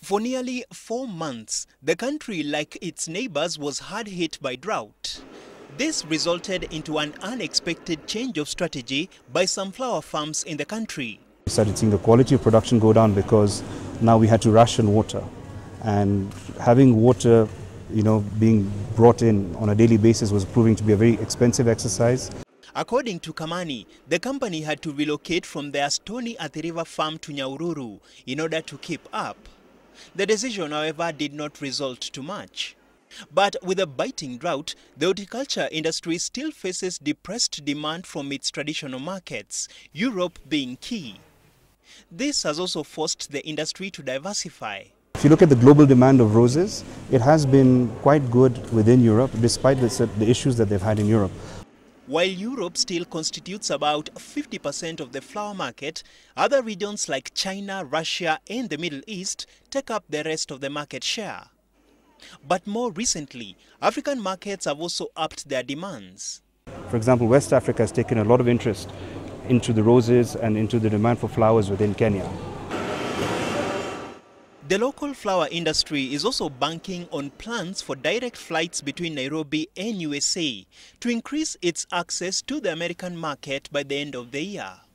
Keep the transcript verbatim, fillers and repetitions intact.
For nearly four months, the country, like its neighbors, was hard hit by drought. This resulted into an unexpected change of strategy by sunflower farms in the country. We started seeing the quality of production go down because now we had to ration water. And having water, you know, being brought in on a daily basis was proving to be a very expensive exercise. According to Kamani, the company had to relocate from their Stony Athi River farm to Nyahururu in order to keep up. The decision, however, did not result to much. But with a biting drought, the horticulture industry still faces depressed demand from its traditional markets, Europe being key. This has also forced the industry to diversify. If you look at the global demand of roses, it has been quite good within Europe, despite the, the issues that they've had in Europe. While Europe still constitutes about fifty percent of the flower market, other regions like China, Russia and the Middle East take up the rest of the market share. But more recently, African markets have also upped their demands. For example, West Africa has taken a lot of interest into the roses and into the demand for flowers within Kenya. The local flower industry is also banking on plans for direct flights between Nairobi and U S A to increase its access to the American market by the end of the year.